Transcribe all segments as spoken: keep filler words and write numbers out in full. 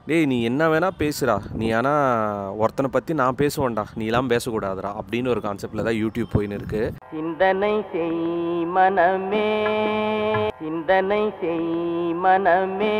டேய் நீ என்ன வேணா பேசுடா, நீ ஆனால் ஒருத்தனை பற்றி நான் பேசுவேன்டா, நீலாம் பேசக்கூடாதுடா அப்படின்னு ஒரு கான்செப்டில் தான் யூடியூப் போயின்னு இருக்கு. சிந்தனை செய் மனமே, சிந்தனை செய் மனமே,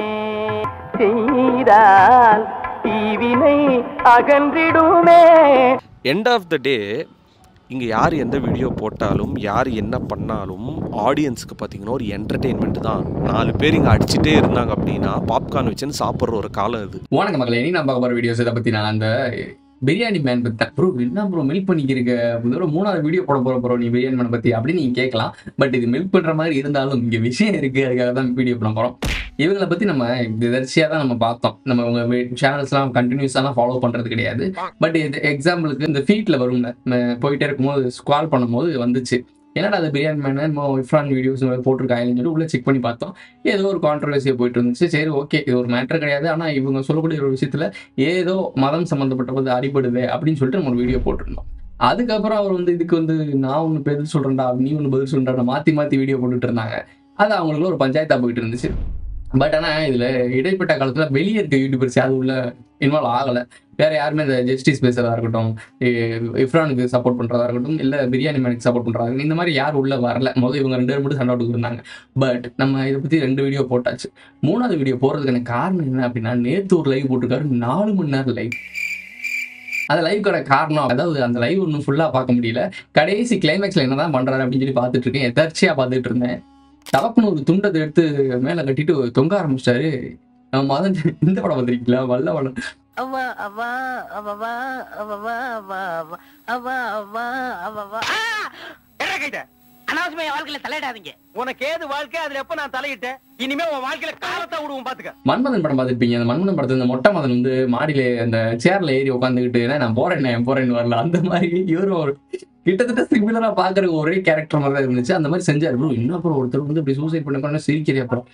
செய்தால் தீவினை அகன்றிடுமே. எண்ட் ஆஃப் த டே இங்கே யார் எந்த வீடியோ போட்டாலும் யார் என்ன பண்ணாலும் ஆடியன்ஸுக்கு பார்த்தீங்கன்னா ஒரு என்டர்டெயின்மெண்ட் தான். நாலு பேர் இங்கே அடிச்சுட்டே இருந்தாங்க அப்படின்னா பாப்கார்ன் வச்சுன்னு சாப்பிட்ற ஒரு காலம் இது. வணக்கம் மக்களே, இனி நான் பார்க்க போகிற வீடியோஸ் இதை பற்றி நான் அந்த பிரியாணி மேன் பற்றி ப்ரோ என்ன ப்ரோ மில்க் பண்ணிக்கிறீங்க அப்படின்னு மூணாவது வீடியோ போட போகிற ப்ரோ நீ பிரியாணி மேன் பற்றி அப்படின்னு நீங்கள் கேட்கலாம். பட் இது மில்க் பண்ணுற மாதிரி இருந்தாலும் இங்கே விஷயம் இருக்குது, அதுக்காக தான் வீடியோ பண்ண போகிறோம். இவங்களை பற்றி நம்ம எதர்ச்சியாக தான் நம்ம பார்த்தோம். நம்ம உங்க சேனல்ஸ்லாம் கண்டினியூஸாலாம் ஃபாலோ பண்ணுறது கிடையாது. பட் இது எக்ஸாம்பிளுக்கு இந்த ஃபீட்டில் வரும்ல, போயிட்டே இருக்கும்போது ஸ்க்ரால் பண்ணும்போது வந்துச்சு, என்னடா அது பிரியாணி மேன் இஃப்ரான் வீடியோஸ் போட்டிருக்காங்கன்னு சொல்லி உள்ள செக் பண்ணி பார்த்தோம். ஏதோ ஒரு கான்ட்ரவர்சியாக போயிட்டு இருந்துச்சு. சரி ஓகே, இது ஒரு மேட்டர் கிடையாது, ஆனால் இவங்க சொல்லக்கூடிய ஒரு விஷயத்தில் ஏதோ மதம் சம்மந்தப்பட்ட அடிபடுது அப்படின்னு சொல்லிட்டு நம்ம ஒரு வீடியோ போட்டிருந்தோம். அதுக்கப்புறம் அவர் வந்து இதுக்கு வந்து நான் ஒன்று பதில் சொல்கிறேன்டா, நீ ஒன்று பதில் சொல்கிறேன்டா, மாற்றி மாற்றி வீடியோ போட்டுட்டு இருந்தாங்க. அது அவங்களுக்குள்ள ஒரு பஞ்சாயத்தாக போயிட்டு இருந்துச்சு. பட் ஆனால் இதில் இடைப்பட்ட காலத்தில் வெளியே இருக்க யூடியூபர்ஸ் யாரும் உள்ள இன்வால்வ் ஆகலை. வேறு யாருமே இந்த ஜஸ்டிஸ் பேசுறதா இருக்கட்டும், இஃப்ரானுக்கு சப்போர்ட் பண்ணுறதா இருக்கட்டும், இல்லை பிரியாணி மேனுக்கு சப்போர்ட் பண்ணுறதா இருக்கட்டும், இந்த மாதிரி யாரும் உள்ள வரல. முதல்ல இவங்க ரெண்டு பேர் மட்டும் சண்டை விட்டுருந்தாங்க. பட் நம்ம இதை பற்றி ரெண்டு வீடியோ போட்டாச்சு. மூணாவது வீடியோ போடுறதுக்கான காரணம் என்ன அப்படின்னா, நேற்று ஒரு லைவ் போட்டிருக்காரு, நாலு மணி நேரம் லைவ். அந்த லைவுக்கான காரணம், அதாவது அந்த லைவ் ஒன்றும் ஃபுல்லாக பார்க்க முடியல, கடைசி கிளைமேக்ஸில் என்ன தான் பண்ணுறாரு அப்படின்னு சொல்லி பார்த்துட்டு இருக்கேன். எதர்ச்சியாக பார்த்துட்டு இருந்தேன். தலப்புன்னு ஒரு துண்டத்தை எடுத்து மேலே கட்டிட்டு தொங்க ஆரம்பிச்சிட்டாரு. நம்ம மதன் இந்த படம் வந்திருக்கீங்களா, வல்ல வளம் அவா அவா அவவா அவவா அவா அவா அவா அவவா. அனாவசியமா என் வாழ்க்கையில தலையிடாதீங்க. உனக்கு ஏது வாழ்க்கை, அதுல எப்ப நான் தலையிட்டேன், இனிமே உன் வாழ்க்கையில காலத்தை விடுவோம் பாத்துக்க. மன்மதன் படம் பார்த்துருப்பீங்க. அந்த மன்மதன் படத்துல இந்த மொட்டை மதன் வந்து மாடியில அந்த சேர்ல ஏறி உட்காந்துக்கிட்டு நான் போறேன் நான் போறேன்னு வரல, அந்த மாதிரி இவரும் ஒரு கிட்டத்தட்ட சிமிலரா பாக்குற ஒரே கேரக்டர் மாதிரி தான் இருந்துச்சு. அந்த மாதிரி செஞ்சாரு. ப்ரோ இன்னும் அப்புறம் ஒருத்தர் வந்து இப்படி சூசைட் பண்ண சிரிக்கிறே. அப்புறம்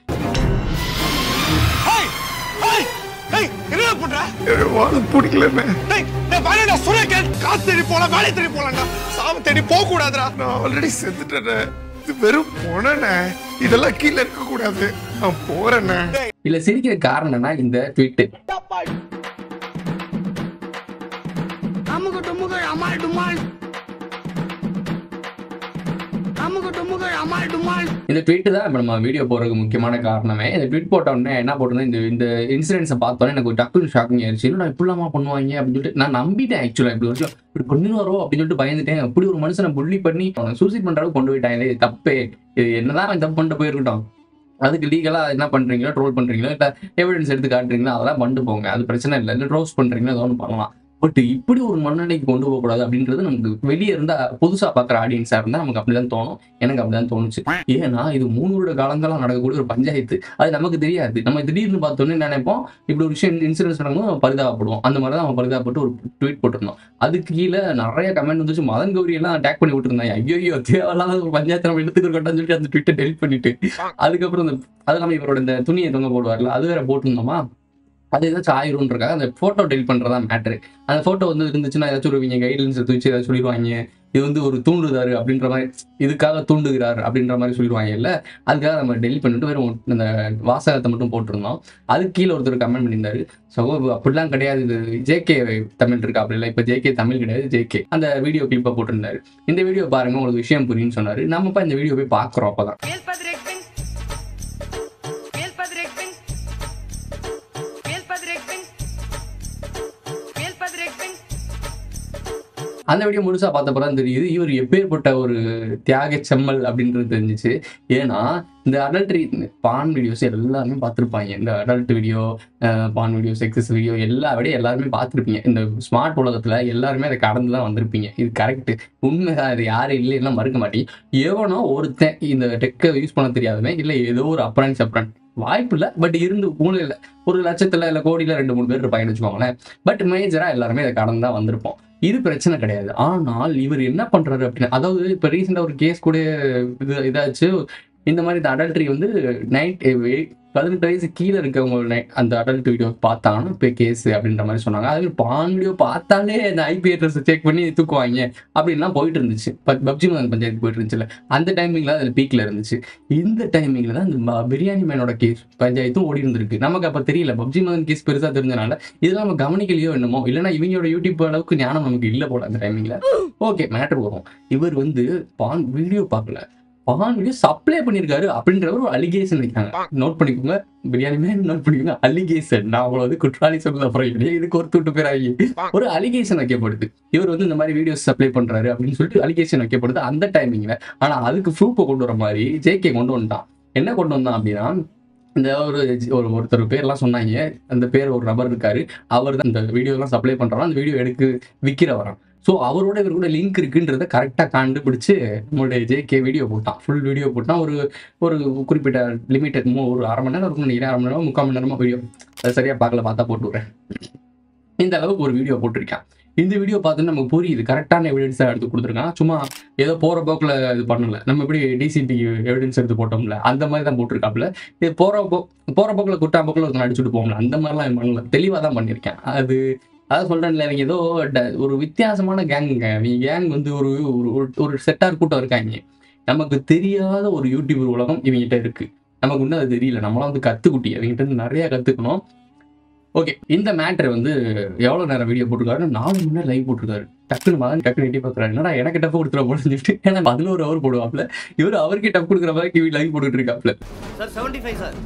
இதெல்லாம் கீழே இருக்க கூடாது, நான் போறேன். இல்ல சிரிக்கிற காரணம் என்ன, இந்த ட்வீட் இந்த ட்வீட் தான் இப்போ நம்ம வீடியோ போடுறதுக்கு முக்கியமான காரணமே. இந்த ட்வீட் போட்ட உடனே என்ன போட்டோன்னா, இந்த இந்த இன்சிடென்ட்ஸை பார்த்தோன்னே எனக்கு ஒரு டக்குன்னு ஷாக்கிங் ஆயிடுச்சு. இல்லை இப்படிலாமா பண்ணுவாங்க அப்படின்னு சொல்லிட்டு நான் நம்பிட்டேன். ஆக்சுவலாக இப்படி வருஷம் இப்படி பண்ணிடுவாரோ அப்படின்னு சொல்லிட்டு பயந்துட்டேன். அப்படி ஒரு மனுஷனை புள்ளி பண்ணி சூசைட் பண்ணுறதுக்கு கொண்டு போயிட்டாங்க. இது தப்பே, இது என்னதான் தப்பு பண்ணிட்டு போயிருக்கட்டும், அதுக்கு லீகலாக என்ன பண்ணுறீங்களோ, ட்ரோல் பண்ணுறீங்களோ, இல்லை எவிடன்ஸ் எடுத்து காட்டுறீங்களோ, அதெல்லாம் பண்ணிட்டு போங்க, அது பிரச்சனை இல்லை. இல்லை ட்ரோஸ் பண்ணுறீங்களோ ஏதோ ஒன்று பண்ணலாம். பட் இப்படி ஒரு மனநிலைக்கு கொண்டு போகக்கூடாது அப்படின்றது நமக்கு வெளியே இருந்தா புதுசா பாக்குற ஆடியன்ஸா இருந்தா நமக்கு அப்படிதான் தோணும். எனக்கு அப்படிதான் தோணுச்சு. ஏன்னா இது மூணு வருட காலங்களா நடக்கக்கூடிய ஒரு பஞ்சாயத்து, அது நமக்கு தெரியாது. நம்ம திடீர்னு பார்த்தோன்னே நினைப்போம் இப்படி ஒரு விஷயம் இன்சிடென்ட்ஸ் நடக்கும், நம்ம பரிதாபப்படுவோம். அந்த மாதிரி தான் நம்ம பரிதாபப்பட்டு ஒரு ட்வீட் போட்டிருந்தோம். அதுக்கு கீழே நிறைய கமெண்ட் வந்துச்சு. மதன் கௌரி எல்லாம் அட்டாக் பண்ணி விட்டுருந்தாங்க. ஐயோ தேவையில்லாத ஒரு பஞ்சாயத்து நம்ம எடுத்துக்கிறோம் சொல்லிட்டு அந்த ட்வீட்டை டெலிட் பண்ணிட்டு, அதுக்கப்புறம் அது இல்லாமல் இவரோட இந்த துணியை தொங்க போடுவார்ல, அது வேற போட்டிருந்தோமா, அது ஏதாச்சும் ஆயிரும்ன்றக்காக அந்த ஃபோட்டோ டெலிட் பண்ணுறதா மேட்ரு. அந்த ஃபோட்டோ வந்து இருந்துச்சுன்னா ஏதாச்சும் ஒரு கைட்லைன்ஸ் எடுத்து வச்சு ஏதாச்சும் சொல்லிடுவாங்க, இது வந்து ஒரு தூண்டுதாரு அப்படின்ற மாதிரி, இதுக்காக தூண்டுகிறார் அப்படின்ற மாதிரி சொல்லிடுவாங்க. இல்லை அதுக்காக நம்ம டெலிட் பண்ணிட்டு வெறும் அந்த வாசகத்தை மட்டும் போட்டிருந்தோம். அதுக்கு கீழே ஒருத்தர் கமெண்ட் பண்ணியிருந்தாரு, ஸோ அப்படிலாம் கிடையாது, இது ஜேகே தமிழ் இருக்கா அப்படி இல்லை, இப்போ ஜேகே தமிழ் கிடையாது ஜேகே. அந்த வீடியோ கிளிப்பை போட்டிருந்தாரு. இந்த வீடியோ பாருங்க உங்களுக்கு விஷயம் புரியுன்னு சொன்னார். நம்ம இப்போ இந்த வீடியோ போய் பார்க்குறோம். அப்போ தான் அந்த வீடியோ முழுசா பார்த்தப்பறம் தெரியுது இவர் எப்பேற்பட்ட ஒரு தியாக செம்மல் அப்படின்றது தெரிஞ்சிச்சு. ஏன்னா இந்த அடல்ட்ரி பான் வீடியோஸ் எல்லாருமே பார்த்துருப்பாங்க. இந்த adult video, porn video, sexes video எல்லா விடையும் எல்லாருமே பார்த்துருப்பீங்க. இந்த ஸ்மார்ட் உலகத்தில் எல்லாருமே அதை கடந்து தான் வந்திருப்பீங்க. இது கரெக்டு, உண்மைதான். இது யாரும் இல்லைன்னா மறுக்க மாட்டேன். எவனோ ஒருத்தன் இந்த டெக்கை யூஸ் பண்ண தெரியாதவன், இல்லை ஏதோ ஒரு அப்ரான் சப்ரான் வாய்ப்பு இல்லை, பட் இருந்து மூலையில் ஒரு லட்சத்தில் இல்லை கோடியில் ரெண்டு மூணு பேர் இருப்பாங்கன்னு வச்சுக்கோங்களேன். பட் மேஜராக எல்லாருமே இதை கடந்து தான் வந்திருப்போம். இது பிரச்சனை கிடையாது. ஆனால் இவர் என்ன பண்றாரு அப்படின்னா, அதாவது இப்போ ரீசெண்டாக ஒரு கேஸ் கூட இது இதாச்சு. இந்த மாதிரி இந்த அடல்ட்ரி வந்து நைட் பதினெட்டு வயசு கீழே இருக்கவங்க அந்த அடல்ட் வீடியோ பார்த்தாங்கன்னா இப்போ கேஸ் அப்படின்ற மாதிரி சொன்னாங்க. அதே மாதிரி பான் வீடியோ பார்த்தாலே அந்த ஐபி அட்ரஸ் செக் பண்ணி தூக்குவாங்க அப்படின்லாம் போயிட்டு இருந்துச்சு. பப்ஜி மதன் பஞ்சாயத்து போயிட்டு இருந்துச்சுல, அந்த டைமிங்ல அதில் பீக்ல இருந்துச்சு. இந்த டைமிங்ல தான் இந்த பிரியாணி மேனோட கேஸ் பஞ்சாயத்தும் ஓடி இருந்திருக்கு. நமக்கு அப்போ தெரியல, பப்ஜி மதன் கேஸ் பெருசாக தெரிஞ்சனால இதெல்லாம் நம்ம கவனிக்கலையோ என்னமோ, இல்லைன்னா இவங்களோட யூடியூப் அளவுக்கு ஞானம் நமக்கு இல்லை போல அந்த டைமிங்ல. ஓகே, மேட்டர் வரும். இவர் வந்து பான் வீடியோ பார்க்கல, பான் வீடியோ சப்ளை பண்ணியிருக்காரு அப்படின்ற ஒரு அலிகேஷன் வைக்காங்க. நோட் பண்ணிக்கோங்க, பிரியாணி மேன் நோட் பண்ணிக்கோங்க, அலிகேஷன். நான் அவ்வளவு குற்றாலி சொல்ல அப்புறம் இதுக்கு ஒரு தூட்டு பேராகி ஒரு அலிகேஷன் வைக்கப்படுது. இவர் வந்து இந்த மாதிரி வீடியோஸ் சப்ளை பண்றாரு அப்படின்னு சொல்லிட்டு அலிகேஷன் வைக்கப்படுது அந்த டைமிங்ல. ஆனா அதுக்கு ப்ரூஃபை கொண்டு வர மாதிரி ஜேகே கொண்டு வந்துட்டான். என்ன கொண்டு வந்தான் அப்படின்னா, இந்த ஒரு ஒரு ஒருத்தர் பேர்லாம் சொன்னாங்க. அந்த பேர் ஒரு நபர் இருக்காரு, அவர் தான் இந்த வீடியோலாம் சப்ளை பண்றாரு, அந்த வீடியோ எடுத்து விற்கிறவரான். ஸோ அவரோட இவர் கூட லிங்க் இருக்குன்றத கரெக்டாக கண்டுபிடிச்சு நம்மளுடைய ஜேகே வீடியோ போட்டான், ஃபுல் வீடியோ போட்டான். ஒரு ஒரு குறிப்பிட்ட லிமிட்டட் ஒரு அரை மணி நேரம் இருக்கும் நினைக்கிறேன், அரை மணி நேரம் முக்கால் மணி நேரமா வீடியோ, அது சரியா பார்க்கல, பார்த்தா போட்டு விடுறேன். இந்த அளவுக்கு ஒரு வீடியோ போட்டிருக்கேன். இந்த வீடியோ பார்த்துட்டு நமக்கு புரியுது, கரெக்டான எவிடன்ஸாக எடுத்து கொடுத்துருக்கான். சும்மா ஏதோ போகிற போக்கில் இது பண்ணல, நம்ம எப்படி டிசிபி எவிடன்ஸ் எடுத்து போட்டோம்ல அந்த மாதிரி தான் போட்டிருக்காப்புல. இது போகிற போ போகிற போக்கில் குட்டா போக்கில் ஒருத்தன் அடிச்சுட்டு போகல, அந்த மாதிரிலாம் பண்ணல, தெளிவாக தான் பண்ணியிருக்கேன். அது அதான் சொல்கிறேன்ல, இவங்க ஏதோ ஒரு வித்தியாசமான கேங்குங்க. இவங்க கேங் வந்து ஒரு ஒரு செட்டார் கூட்டம் இருக்காங்க. நமக்கு தெரியாத ஒரு யூடியூபர் உலகம் இவங்ககிட்ட இருக்கு. நமக்கு இன்னும் அது தெரியல, நம்மளாம் வந்து கற்றுக்குட்டி, அவங்ககிட்ட இருந்து நிறையா கற்றுக்கணும். ஓகே, இந்த மேட்டர் வந்து எவ்வளோ நேரம் வீடியோ போட்டிருக்காரு, நாலு மணி நேரம் லைவ் போட்டிருக்காரு. டக்குன்னு மகன் டக்குன்னு எட்டி பார்க்குறாரு, என்னடா எனக்கு டஃப் கொடுத்துட போல சொல்லிட்டு, ஏன்னா பதினோரு ஹவர் போடுவாப்ல, இவர் அவருக்கே டஃப் கொடுக்குற மாதிரி லைவ் போட்டுட்டு இருக்காப்ல. Sir seventy five sir.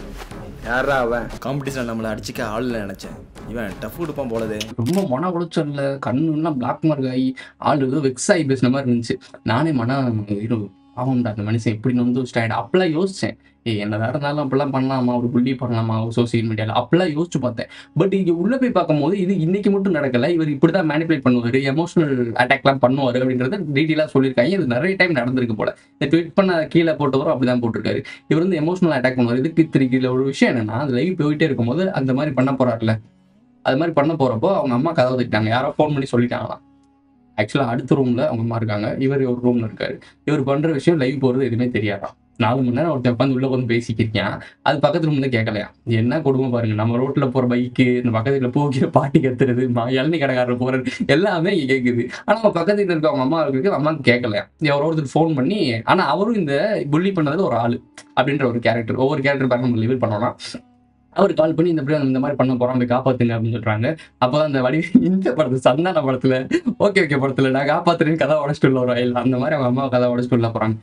யாரா அவன்? காம்படிஷன் நம்மளை அடிச்சுக்க ஆள் நினைச்சேன், இவன் டஃப் கொடுப்பான் போலதே. ரொம்ப மன உளைச்சல்ல, கண்ணுலாம் பிளாக் மார்க் ஆகி ஆள் ஏதோ வெக்ஸ் ஆகி பேசுன மாதிரி இருந்துச்சு. நானே மன இரு ஆகும்டா அந்த மனுஷன் எப்படி வந்து ஸ்டாண்ட் அப்பெல்லாம் யோசிச்சேன். ஏ என்னதான் இருந்தாலும் அப்படிலாம் பண்ணலாமா, ஒரு புள்ளி பண்ணலாமா சோசியல் மீடியாவில், அப்பெல்லாம் யோசிச்சு பார்த்தேன். பட் இங்கே உள்ளே போய் பார்க்கும்போது இது இன்னைக்கு மட்டும் நடக்கலை, இவர் இப்படி தான் மேனிபுலேட் பண்ணுவார், எமோஷனல் அட்டாக்லாம் பண்ணுவார் அப்படின்றத டீட்டெயிலாக சொல்லியிருக்காங்க. இது நிறைய டைம் நடந்திருக்கு போல. இந்த ட்வீட் பண்ண கீழே போட்டவரும் அப்படி தான் போட்டிருக்காரு, இவர் வந்து எமோஷனல் அட்டாக் பண்ணுவார். இதுக்கு திருக்கியில் ஒரு விஷயம் என்னன்னா, அது லைவ் போயிட்டே இருக்கும்போது அந்த மாதிரி பண்ண போறாருல, அது மாதிரி பண்ண போகிறப்போ அவங்க அம்மா கதவை தட்டிட்டாங்க, யாரோ ஃபோன் பண்ணி சொல்லிட்டாங்களாம். ஆக்சுவலாக அடுத்த ரூமில் அவங்க அம்மா இருக்காங்க, இவர் ஒரு ரூமில் இருக்காரு. இவர் பண்ணுற விஷயம் லைவ் போகிறது எதுவுமே தெரியாதான். நாலு மணி நேரம் ஒருத்தன் உட்காந்து உள்ள வந்து பேசிக்கிருக்கேன், அது பக்கத்து ரூம்ல கேட்கலையா. என்ன கொடுமை பாருங்க, நம்ம ரோட்ல போற பைக்கு, இந்த பக்கத்துல போகிற பாட்டி கத்துறது, இளநீ கடைக்காரர் போறது எல்லாமே இங்க கேட்குது. ஆனா அவங்க பக்கத்துல இருக்க அவங்க அம்மா இருக்கு, அம்மாவுக்கு கேட்கலையா. எவரோ ஒருத்தர் ஃபோன் பண்ணி, ஆனா அவரும் இந்த புள்ளி பண்ணதுல ஒரு ஆளு அப்படின்ற ஒரு கேரக்டர், ஒவ்வொரு கேரக்டர் பாருங்க நம்ம லிவர் பண்ணோம்னா, அவர் கால் பண்ணி இந்த இந்த மாதிரி பண்ண போறோம், போய் காப்பாத்துங்க அப்படின்னு சொல்றாங்க. அப்பதான் அந்த வடி இந்த படத்துல சந்தான படத்துல ஓகே ஓகே படத்துல நான் காப்பாத்துறேன்னு கதை உடச்சிட்டு உள்ள வரும், அந்த மாதிரி அவங்க அம்மா கதை உடச்சிட்டு உள்ள போறாங்க.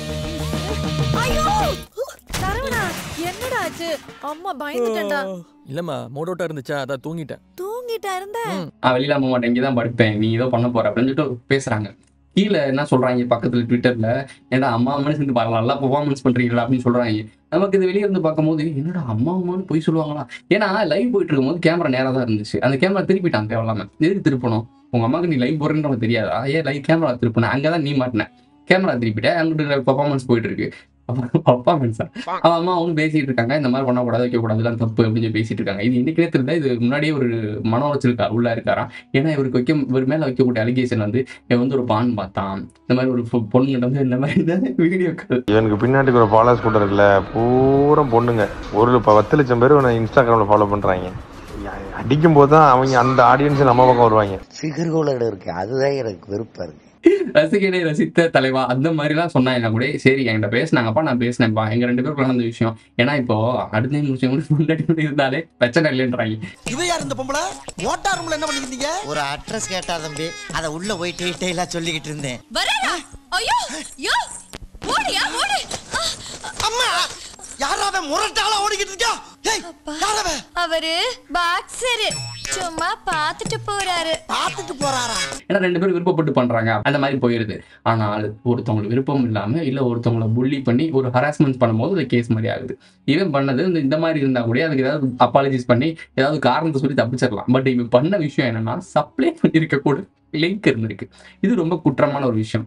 என்னடா ஆச்சு? அம்மா பயந்துட்டேன்டா. இல்லம்மா மோடோட்டா இருந்துச்சா, அதான் தூங்கிட்டேன். தூங்கிட்டா இருந்தேன். நான் வெளியில போக மாட்டேன், இங்கதான் படுப்பேன், நீ ஏதோ பண்ண போற அப்படின்னு சொல்லிட்டு பேசுறாங்க. கீழே என்ன சொல்றாங்க பக்கத்துல ட்விட்டர்ல, ஏன்னா அம்மா அம்மானு சேர்ந்து நல்லா பெர்ஃபார்மன்ஸ் பண்றீங்களா அப்படின்னு சொல்றாங்க. நமக்கு இது வெளியே இருந்து பார்க்கும்போது என்னடா அம்மா அம்மான்னு போய் சொல்லுவாங்களா. ஏன்னா லைவ் போயிட்டு இருக்கும்போது கேமரா நேரா தான் இருந்துச்சு, அந்த கேமரா திருப்பிட்டாங்க தேவையில்லாம. எதுக்கு திருப்பணும், உங்க அம்மாவுக்கு நீ லைவ் போறேன்னு தெரியாதா, ஏன் லைவ் கேமரா திருப்பின, அங்கதான் நீ மாட்டின, கேமரா திருப்பிட்டேன், அங்கிட்ட பெர்ஃபார்மன்ஸ் போயிட்டு இருக்கு. பர்ஃபார்மன்ஸா அவன் அம்மா அவங்க பேசிட்டு இருக்காங்க, இந்த மாதிரி பண்ணக்கூடாது வைக்கக்கூடாதுலாம் தப்பு அப்படின்னு பேசிட்டு இருக்காங்க. இது இன்னைக்கு தெரியல, இது முன்னாடியே ஒரு மன உளைச்சல் உள்ள இருக்காராம். ஏன்னா இவருக்கு வைக்க இவர் மேல வைக்கக்கூடிய அலிகேஷன் வந்து இவன் வந்து ஒரு பான் பார்த்தான், இந்த மாதிரி ஒரு பொண்ணுகிட்ட வந்து இந்த மாதிரி வீடியோக்கள். இவனுக்கு பின்னாடி ஒரு ஃபாலோவர்ஸ் கூட இருக்குல்ல, பூரா பொண்ணுங்க, ஒரு பத்து லட்சம் பேர் இன்ஸ்டாகிராம்ல ஃபாலோ பண்றாங்க. அடிக்கும் போது தான் அவங்க அந்த ஆடியன்ஸ் நம்ம பக்கம் வருவாங்க. சிகர்கோளோட இருக்கு, அதுதான் எனக்கு விருப்பம் இருக்கு. ரசிகனை ரசித்த தலைவா அந்த மாதிரிலாம் சொன்னாங்க கூட சரி, என்கிட்ட பேசினாங்கப்பா, நான் பேசினேன்ப்பா, எங்க ரெண்டு பேருக்குள்ள அந்த விஷயம். ஏன்னா இப்போ அடுத்த நிமிஷம் முன்னாடி இருந்தாலே பிரச்சனை இல்லைன்றாங்க. இது யார் இந்த பொம்பளை? ஓட்டா ரூம்ல என்ன பண்ணிருந்தீங்க? ஒரு அட்ரஸ் கேட்டா தம்பி, அத உள்ள போய் டீடைலா சொல்லிக்கிட்டு இருந்தேன். வரடா. ஐயோ யோ ஓடியா ஓடி. அம்மா யாராவே முரட்டால ஓடிக்கிட்டு இருக்கா? ஏய் யாராவே? அவரு பாக்ஸர், சும்மா பாத்துட்டு போறாரு. பாத்துட்டு போறாரா? ஏன்னா ரெண்டு பேரும் விருப்பப்பட்டு பண்றாங்க, அந்த மாதிரி போயிருது. ஆனால் ஒருத்தவங்களுக்கு விருப்பம் இல்லாம இல்ல ஒருத்தவங்களை புள்ளி பண்ணி ஒரு ஹராஸ்மெண்ட் பண்ணும்போது அது கேஸ் மாதிரி ஆகுது. இவன் பண்ணது இந்த மாதிரி இருந்தா கூட அதுக்கு ஏதாவது அப்பாலஜிஸ் பண்ணி ஏதாவது காரணத்தை சொல்லி தப்பிச்சிடலாம். பட் இவன் பண்ண விஷயம் என்னன்னா, சப்ளை பண்ணிருக்க கூட லிங்க் இருந்திருக்கு. இது ரொம்ப குற்றமான ஒரு விஷயம்.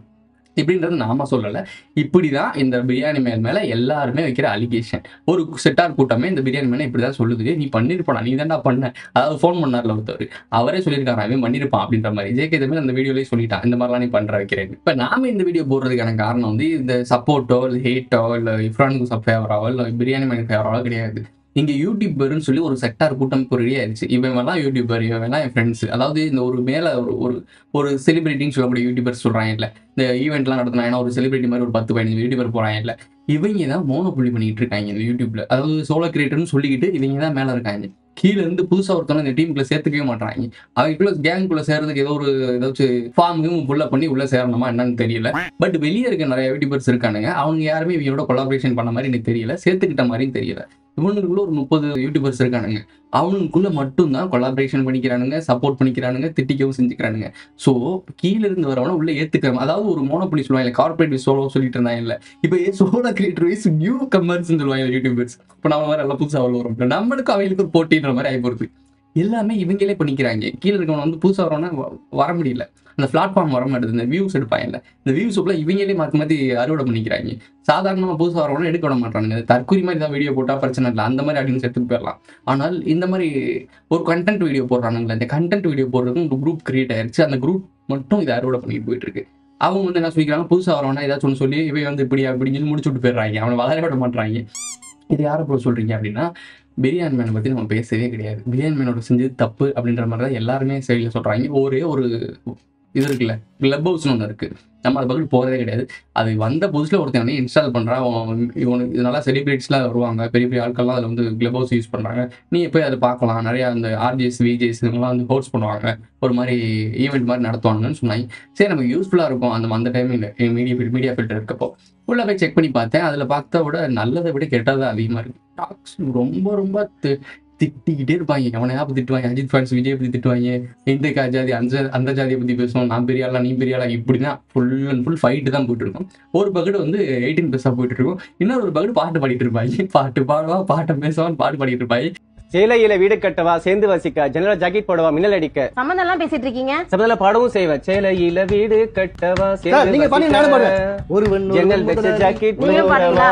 இப்படின்றது நாம சொல்லலை. இப்படி தான் இந்த பிரியாணி மேன் மேலே எல்லாருமே வைக்கிற அலிகேஷன். ஒரு செட்டார் கூட்டமே இந்த பிரியாணி மேனை இப்படி தான் சொல்லுது. நீ பண்ணிருப்பானா, நீ தான்டா பண்ண. அதாவது ஃபோன் பண்ணார்ல ஒருத்தர், அவரே சொல்லியிருக்காரு அவன் பண்ணியிருப்பான் அப்படின்ற மாதிரி. ஜேகே தமிழ் அந்த வீடியோலேயே சொல்லிட்டான் இந்த மாதிரிலாம் நீ பண்ணுற வைக்கிறேன். இப்போ நாம இந்த வீடியோ போடுறதுக்கான காரணம் வந்து இந்த சப்போர்ட்டோ இல்லை ஹேட்டோ இல்லை இஃப்ரானுக்கு சப் ஃபேவராவோ இல்லை பிரியாணி மேன் ஃபேவராவோ கிடையாது. இங்கே யூடியூபர்னு சொல்லி ஒரு செக்டார் கூட்டம் இப்போ ரெடி ஆயிடுச்சு. இவன் வேணா யூடியூபர், இவன் வேணா என் ஃப்ரெண்ட்ஸ். அதாவது இந்த ஒரு மேலே ஒரு ஒரு ஒரு செலிபிரிட்டின்னு சொல்லக்கூடிய யூடியூபர்ஸ் சொல்கிறாங்க இல்லை, இந்த ஈவெண்ட்லாம் நடத்தினாங்கன்னா ஒரு செலிபிரிட்டி மாதிரி ஒரு பத்து பதினஞ்சு யூடியூபர் போகிறாங்க இல்லை, இவங்க தான் மோனோபுள்ளி பண்ணிட்டு இருக்காங்க இந்த யூடியூப்ல. அதாவது சோலோ கிரியேட்டர்னு சொல்லிக்கிட்டு இவங்க தான் மேலே இருக்காங்க. கீழே இருந்து புதுசாக ஒருத்தவங்க இந்த டீமுக்குள்ள சேர்த்துக்கவே மாட்டாங்க. அவங்களுக்குள்ள கேங்குக்குள்ள சேர்றதுக்கு ஏதோ ஒரு ஏதாச்சும் ஃபார்முக்கு ஃபுல்லா பண்ணி உள்ள சேரணுமா என்னன்னு தெரியல. பட் வெளியே இருக்க நிறைய யூடியூபர்ஸ் இருக்கானுங்க, அவங்க யாருமே இவங்களோட கொலாபரேஷன் பண்ண மாதிரி எனக்கு தெரியல, சேர்த்துக்கிட்ட மாதிரியும் தெரியல. இவனுக்குள்ள ஒரு முப்பது யூடியூபர்ஸ் இருக்கானுங்க, அவனுக்குள்ள மட்டும்தான் கொலாபரேஷன் பண்ணிக்கிறானுங்க, சப்போர்ட் பண்ணிக்கிறானுங்க, திட்டிக்கவும் செஞ்சுக்கிறானுங்க. ஸோ கீழே இருந்து வரவன உள்ள ஏத்துக்கிறோம். அதாவது ஒரு மோனோபொலி சொல்லுவாங்க, கார்பரேட் சோலோ சொல்லிட்டு இருந்தாங்க இல்லை, இப்போ solo creator wise new comers சொல்லுவாங்க யூடியூபர்ஸ். இப்போ நம்ம வேற எல்லாம் புதுசாக அவ்வளோ வரும், நம்மளுக்கு அவங்களுக்கு ஒரு போட்டின்ற மாதிரி ஆகி போகுது. எல்லாமே இவங்களே பண்ணிக்கிறாங்க. கீழே இருக்கவன வந்து புதுசாக வரவனா வர முடியல, அந்த பிளாட்ஃபார்ம் வர மாட்டேது, இந்த வியூஸ் எடுப்பாங்கல்ல, இந்த வியூஸ் உள்ள இவங்களே மாற்றி மாற்றி அறுவடை பண்ணிக்கிறாங்க. சாதாரணமாக புதுசாக வரவனா எடுக்க விட மாட்டானுங்க. தற்கொலை மாதிரி தான் வீடியோ போட்டால் பிரச்சனை இல்லை, அந்த மாதிரி அப்படின்னு எடுத்துட்டு போயிடலாம். ஆனால் இந்த மாதிரி ஒரு கண்டென்ட் வீடியோ போடுறானுங்களே, இந்த கண்டென்ட் வீடியோ போடுறதுக்கு ஒரு குரூப் கிரியேட் ஆயிடுச்சு. அந்த குரூப் மட்டும் இதை அறுவடை பண்ணிட்டு போயிட்டு இருக்கு. அவங்க வந்து என்ன சொல்லிக்கிறாங்க, புதுசாக வரவனா ஏதாச்சும் ஒன்று சொல்லி இவன் வந்து இப்படி அப்படின்னு சொல்லி முடிச்சு விட்டு போயிடுறாங்க, அவனை வளர விட மாட்டாங்க. இது யாரை போல சொல்றீங்க அப்படின்னா, பிரியாணி மேனை பற்றி நம்ம பேசவே கிடையாது. பிரியாணி மேனோட செஞ்சது தப்பு அப்படின்ற மாதிரி தான் எல்லாருமே சைடில் சொல்கிறாங்க. ஒரே ஒரு இது இருக்குல்ல, கிளப் ஹவுஸ்னு ஒன்று இருக்குது, நம்ம அதை பக்கம் போகிறதே கிடையாது. அது வந்த புதுசில் ஒருத்தன் வந்து இன்ஸ்டால் பண்ணுறான், இவனுக்கு இதனால செலிபிரிட்டிஸ்லாம் வருவாங்க, பெரிய பெரிய ஆட்கள்லாம் அதில் வந்து கிளப் ஹவுஸ் யூஸ் பண்ணுறாங்க. நீ போய் அதை பார்க்கலாம், நிறையா அந்த ஆர்ஜிஎஸ் விஜேஸ் இவங்கெல்லாம் வந்து ஹோஸ்ட் பண்ணுவாங்க, ஒரு மாதிரி ஈவெண்ட் மாதிரி நடத்துவாங்கன்னு சொன்னாங்க. சரி நமக்கு யூஸ்ஃபுல்லாக இருக்கும் அந்த அந்த டைமில் மீடியா மீடியா ஃபில்டர் இருக்கப்போ உள்ள போய் செக் பண்ணி பார்த்தேன். அதில் பார்த்தா விட நல்லதை விட கெட்டது அதிகமாக இருக்குது. டாக்ஸ் ரொம்ப ரொம்ப திட்டிக்கிட்டே இருப்பாங்க. அவனை யாரை பற்றி திட்டுவாங்க, அஜித் ஃபேன்ஸ் விஜய் பற்றி திட்டுவாங்க, இந்த ஜாதி அந்த அந்த ஜாதியை பற்றி பேசுவோம், நான் பெரிய ஆளா நீ பெரிய ஆளா, இப்படி தான் ஃபுல் அண்ட் ஃபுல் ஃபைட்டு தான் போயிட்டு இருக்கும். ஒரு பக்கெட் வந்து எயிட்டீன் ப்ளஸ்ஸாக போயிட்டு இருக்கும், இன்னொரு ஒரு பக்கெட் பாட்டு பாடிட்டு இருப்பாங்க, பாட்டு பாடுவா பாட்டை பேசுவான்னு பாட்டு பாடிட்டு இருப்பாங்க. சேலையில வீடு கட்டவா, சேர்ந்து வசிக்க, ஜன்னல ஜாக்கெட் போடவா, மின்னல் அடிக்க, சம்பந்தம் எல்லாம் பேசிட்டு இருக்கீங்க. சம்பந்தம் பாடவும் செய்வேன். சேலையில வீடு கட்டவா, சேர்ந்து நீங்க பண்ணி நானும் பண்ணுவேன். ஒருவன் ஜன்னல் வெச்ச ஜாக்கெட் நீங்க பாத்தீங்களா,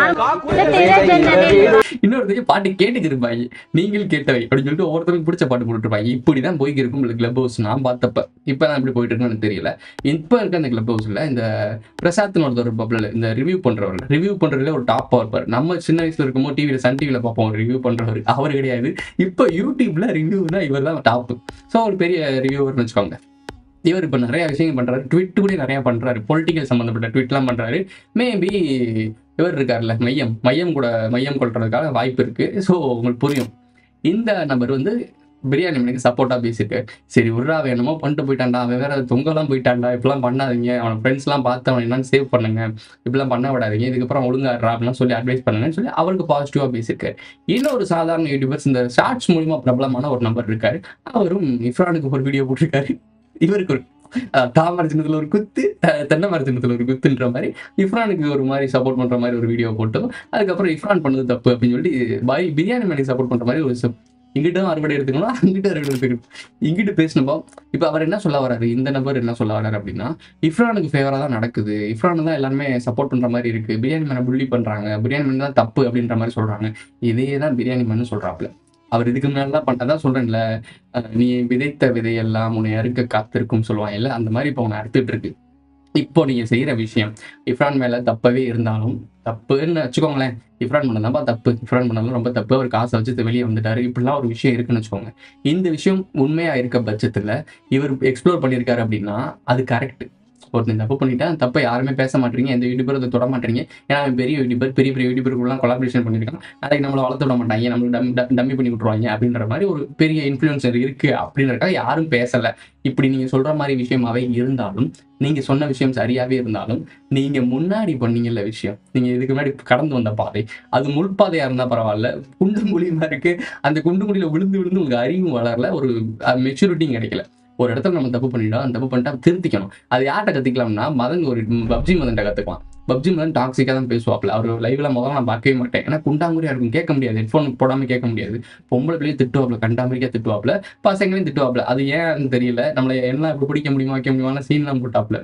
இன்னொருத்தையும் பாட்டு கேட்டுக்கு இருப்பாங்க, நீங்கள் கேட்டவை அப்படின்னு சொல்லிட்டு ஒவ்வொருத்தருக்கு பிடிச்ச பாட்டு போட்டுட்டு இருப்பாங்க. இப்படிதான் போய்க்கு இருக்கும் கிளப் ஹவுஸ். நான் பார்த்தப்ப இப்ப நான் எப்படி போயிட்டு இருக்குன்னு எனக்கு தெரியல. இப்ப இருக்க அந்த கிளப் ஹவுஸ்ல இந்த பிரசாத்னு ஒருத்தர் பப்ல இந்த ரிவ்யூ பண்றவர், ரிவ்யூ பண்றதுல ஒரு டாப்பா இருப்பார். நம்ம சின்ன வயசுல இருக்கும்போது டிவியில சன் டிவில பார்ப்போம் ரிவ்யூ பண்றவர், அவர் கிடையாது. இப்ப யூடியூப்ல ரிவ்யூனா இவர் தான் டாப். ஸோ ஒரு பெரிய ரிவ்யூவர்னு வச்சுக்கோங்க. இவர் இப்போ நிறைய விஷயங்கள் பண்றாரு, ட்விட் கூட நிறைய பண்றாரு, பொலிட்டிக்கல் சம்பந்தப்பட்ட ட்விட்லாம் பண்றாரு. மேபி இவர் இருக்காருல்ல மையம், மையம் கூட மையம் கொள்றதுக்கான வாய்ப்பு இருக்கு. ஸோ உங்களுக்கு புரியும், இந்த நபர் வந்து பிரியாணி மேனுக்கு சப்போர்ட்டா பேசிட்டு சரி உர்ரா வேணுமோ பண்ணிட்டு போயிட்டான்டா, அவன் வேற தொங்கலாம் போயிட்டான்டா, இப்பெல்லாம் பண்ணாதீங்க, அவன் ஃப்ரெண்ட்ஸ்லாம் பார்த்து அவன் என்னன்னு சேவ் பண்ணுங்க, இப்பெல்லாம் பண்ண விடாதீங்க, இதுக்கப்புறம் ஒழுங்காடுறா அப்படிலாம் சொல்லி அட்வைஸ் பண்ணுங்கன்னு சொல்லி அவருக்கு பாசிட்டிவா பேசியிருக்காரு. இன்னொரு சாதாரண யூடியூபர்ஸ் இந்த ஷார்ட்ஸ் மூலியமா பிரபலமான ஒரு நம்பர் இருக்காரு, அவரும் இஃப்ரானுக்கு ஒரு வீடியோ போட்டிருக்காரு. இவருக்கு ஒரு தாமரை சின்னத்துல ஒரு குத்து, தென்னை மர சின்னத்துல ஒரு குத்துன்ற மாதிரி இஃப்ரானுக்கு ஒரு மாதிரி சப்போர்ட் பண்ற மாதிரி ஒரு வீடியோ போட்டோம். அதுக்கப்புறம் இஃப்ரான் பண்ணது தப்பு அப்படின்னு சொல்லிட்டு பாய் பிரியாணி மேனுக்கு சப்போர்ட் பண்ற மாதிரி ஒரு இங்கிட்டும் அறுவடை எடுத்துக்கணும், அங்கிட்ட அறுவடை எடுத்துக்கணும். இங்கிட்டு பேசினப்போ இப்போ அவர் என்ன சொல்ல வர்றாரு, இந்த நபர் என்ன சொல்ல வர்றாரு அப்படின்னா, இஃப்ரானுக்கு ஃபேவராக தான் நடக்குது, இஃப்ரானு தான் எல்லாருமே சப்போர்ட் பண்ணுற மாதிரி இருக்குது, பிரியாணி மேனை புள்ளி பண்ணுறாங்க, பிரியாணி மேன் தான் தப்பு அப்படின்ற மாதிரி சொல்கிறாங்க. இதே தான் பிரியாணி மேனு சொல்கிறாப்புல. அவர் இதுக்கு முன்னாடிலாம் பண்ண அதான் சொல்கிறேன்ல, நீ விதைத்த விதையெல்லாம் உன்னை அறுக்க காத்திருக்கும் சொல்லுவாங்க இல்லை, அந்த மாதிரி இப்போ உன்னை அறுத்துட்டு இருக்கு. இப்போ நீங்கள் செய்கிற விஷயம் இஃப்ரான் மேலே தப்பவே இருந்தாலும், தப்புன்னு வச்சுக்கோங்களேன், இஃப்ரான் பண்ணதாப்பா தப்பு, இஃப்ரான் பண்ணாலும் ரொம்ப தப்பு, அவர் காசை வச்சு வெளியே வந்துட்டாரு, இப்படிலாம் ஒரு விஷயம் இருக்குன்னு வச்சுக்கோங்க. இந்த விஷயம் உண்மையாக இருக்க பட்சத்தில் இவர் எக்ஸ்ப்ளோர் பண்ணியிருக்காரு அப்படின்னா அது கரெக்ட். ஒருத்தன் தப்பு பண்ணிட்டா அந்த தப்பை யாருமே பேச மாட்டீங்க, எந்த யூடியூபர் அதை தொட மாட்டீங்க. ஏன்னா அவன் பெரிய யூடியூபர், பெரிய பெரிய யூடியூபருக்குலாம் கொலாபரேஷன் பண்ணியிருக்கான், நாளைக்கு நம்மளை வளர்த்து விட மாட்டாங்க, நம்மளுக்கு டம்மி பண்ணி விட்டுருவாங்க அப்படின்ற மாதிரி ஒரு பெரிய இன்ஃப்ளூயன்சர் இருக்கு அப்படின்றக்காக யாரும் பேசலை. இப்படி நீங்கள் சொல்கிற மாதிரி விஷயமாவே இருந்தாலும், நீங்கள் சொன்ன விஷயம் சரியாகவே இருந்தாலும், நீங்கள் முன்னாடி பண்ணீங்கல்ல விஷயம், நீங்கள் இதுக்கு முன்னாடி கடந்து வந்த பாதை அது முள்பாதையாக இருந்தால் பரவாயில்ல, குண்டு மூலியமாக இருக்குது, அந்த குண்டு மூலியில் விழுந்து விழுந்து உங்களுக்கு அறிவும் வளரல, ஒரு மெச்சூரிட்டியும் கிடைக்கல. ஒரு இடத்துல நம்ம தப்பு பண்ணிட்டோம், அந்த தப்பு பண்ணிட்டா திருத்திக்கணும். அது யார்கிட்ட கற்றுக்கலாம்னா, மதன் ஒரு பப்ஜி மதன்கிட்ட கற்றுக்கலாம். பப்ஜி மதன் டாக்ஸிக்காக தான் பேசுவாப்பில். அவர் லைவ்ல முதல்ல நான் பார்க்கவே மாட்டேன், ஏன்னா குண்டாங்குறியா இருக்கும், கேட்க முடியாது, ஹெட்ஃபோன் போடாமல் கேட்க முடியாது. பொம்பளை பிள்ளையும் திட்டுவாப்பில், கண்டாமரிக்கா திட்டுவாப்பில், பசங்களையும் திட்டுவாப்பில். அது ஏன்னு தெரியல, நம்மளை என்ன இப்படி பிடிக்க முடியுமா வைக்க முடியுமான சீன்லாம் போட்டாப்புல.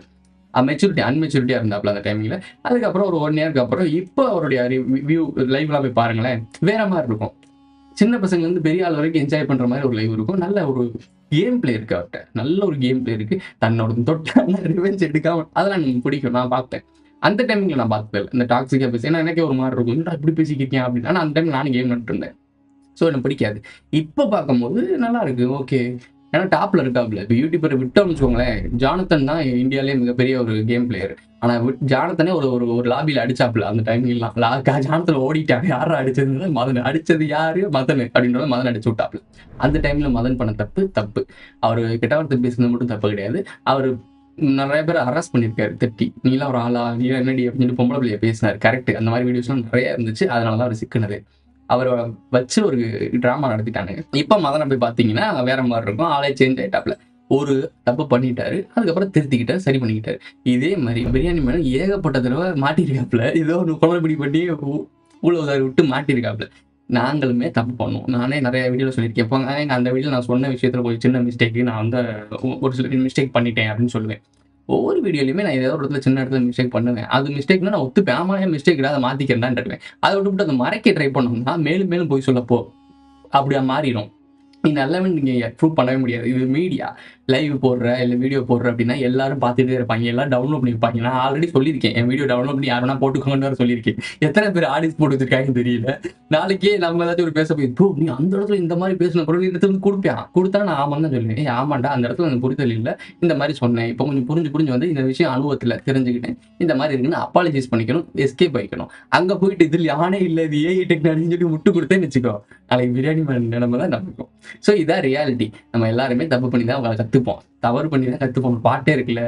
மெச்சூரிட்டி அன்மெச்சூரிட்டியாக இருந்தாப்புல அந்த டைமிங்கில். அதுக்கப்புறம் ஒரு ஒன் இயருக்கு அப்புறம் இப்போ அவருடைய வியூ லைவ்லாம் போய் பாருங்களேன், வேற மாதிரி இருக்கும். சின்ன பசங்கள்லேருந்து பெரிய ஆள் வரைக்கும் என்ஜாய் பண்ணுற மாதிரி ஒரு லைவ் இருக்கும். நல்ல ஒரு கேம் பிளே இருக்கு அவர்கிட்ட, நல்ல ஒரு கேம் பிளே இருக்கு. தன்னோட தொட்டான ரிவெஞ்ச் எடுக்காம அதெல்லாம் எனக்கு பிடிக்கும், நான் பார்த்தேன். அந்த டைமிங்கில் நான் பார்த்தது இல்லை இந்த டாக்ஸிக்காக பேசி, ஏன்னா எனக்கே ஒரு மாதிரி இருக்கும், என்னடா இப்படி பேசிக்கிருக்கேன் அப்படின்னு. ஆனால் அந்த டைம் நானும் கேம் நட்டு இருந்தேன், ஸோ எனக்கு பிடிக்காது. இப்போ பார்க்கும்போது நல்லா இருக்கு, ஓகே. ஏன்னா டாப்ல இருக்காப்ல. இப்போ யூடியூபரை விட்டோம்னு வச்சுக்கோங்களேன், ஜானத்தன் தான் இந்தியாவிலேயே மிகப்பெரிய ஒரு கேம் பிளேயர். ஆனால் ஜானத்தனே ஒரு ஒரு ஒரு லாபியில் அடிச்சாப்புல அந்த டைம்லாம். லா ஜானத்தில் ஓடிட்டாங்க, யாரும் அடிச்சது மதன், அடிச்சது யாரு மதன் அப்படின்றத மதன் அடிச்சு விட்டாப்புல. அந்த டைம்ல மதன் பண்ண தப்பு தப்பு. அவர் கிட்டவார்த்தை பேசுனது மட்டும் தப்பு கிடையாது, அவர் நிறைய பேர் அரெஸ்ட் பண்ணியிருக்காரு திட்டி, நீலாம் ஒரு ஆளா, நீ என்னடி அப்படின்னு பொம்பளை பிள்ளைய பேசினார். கரெக்ட், அந்த மாதிரி வீடியோஸ்லாம் நிறைய இருந்துச்சு, அதனால தான் அவர் சிக்கினது. அவரை வச்சு ஒரு ட்ராமா நடத்திட்டாங்க. இப்போ மதனை போய் பார்த்தீங்கன்னா வேற மாதிரி இருக்கும், ஆளே சேஞ்ச் ஆயிட்டாப்ல. ஒரு தப்பு பண்ணிட்டாரு, அதுக்கப்புறம் திருத்திக்கிட்டாரு, சரி பண்ணிக்கிட்டாரு. இதே மாதிரி பிரியாணி மேலே ஏகப்பட்ட தடவை மாட்டிருக்காப்புல, ஏதோ ஒரு குளறுபடி பண்ணி ஊழல் விட்டு மாட்டிருக்காப்புல. நாங்களுமே தப்பு பண்ணுவோம். நானே நிறைய வீடியோவில் சொல்லியிருக்கேன். இப்போ அந்த வீடியோவில் நான் சொன்ன விஷயத்தில் ஒரு சின்ன மிஸ்டேக்கு, நான் வந்து ஒரு சில மிஸ்டேக் பண்ணிட்டேன் அப்படின்னு சொல்லுவேன். ஒவ்வொரு வீடியோலையுமே நான் ஏதோ ஒரு இடத்துல சின்ன இடத்துல மிஸ்டேக் பண்ணுவேன். அது மிஸ்டேக்னா நான் ஒத்துப்பேன், ஆமா ஏன் மிஸ்டேக் அதை மாற்றிக்கிறேன் தருவேன். அதை விட்டு அதை மறைக்க ட்ரை பண்ணோம்னா மேலும் மேலும் போய் சொல்லப்போ அப்படியா மாறிடும். நீ நல்லவன் நீங்கள் ப்ரூவ் பண்ணவே முடியாது. இது மீடியா, லைவ் போடுற இல்லை வீடியோ போடுற அப்படின்னா எல்லாரும் பார்த்துட்டே இருப்பாங்க, எல்லாம் டவுன்லோட் பண்ணியிருப்பாங்க. நான் ஆல்ரெடி சொல்லியிருக்கேன், என் வீடியோ டவுன்லோட் பண்ணி யாருன்னா போட்டுக்கோங்கன்னு வேறு சொல்லியிருக்கேன். எத்தனை பேர் ஆடியன்ஸ் போட்டு வச்சிருக்காங்கன்னு தெரியல. நாளைக்கே நம்ம ஏதாச்சும் ஒரு பேச போய் ப்ரூ நீ அந்த இடத்துல இந்த மாதிரி பேசின பொருள் இடத்துல வந்து கொடுப்பேன், கொடுத்தா நான் ஆமான்னு தான் சொல்லுவேன். ஏன் ஆமாண்டா, அந்த இடத்துல எனக்கு புரிதல் இல்லை, இந்த மாதிரி சொன்னேன், இப்போ கொஞ்சம் புரிஞ்சு புரிஞ்சு வந்து இந்த விஷயம் அனுபவத்தில் தெரிஞ்சுக்கிட்டேன், இந்த மாதிரி இருக்குன்னு அப்பாலஜைஸ் பண்ணிக்கணும், எஸ்கேப் ஆகிக்கணும். அங்கே போயிட்டு இதில் யானே இல்லை, இது ஏஐ டெக்னாலஜின்னு சொல்லி விட்டு கொடுத்தேன்னு வச்சுக்கோ, நாளைக்கு பிரியாணி நிலைமை தான் நடக்கும். ஸோ இதான் ரியாலிட்டி. நம்ம எல்லாருமே தப்பு பண்ணி தான் அவங்களை கற்றுப்போம், தவறு பண்ணி தான் கற்றுப்போம். பாட்டே இருக்குல்ல,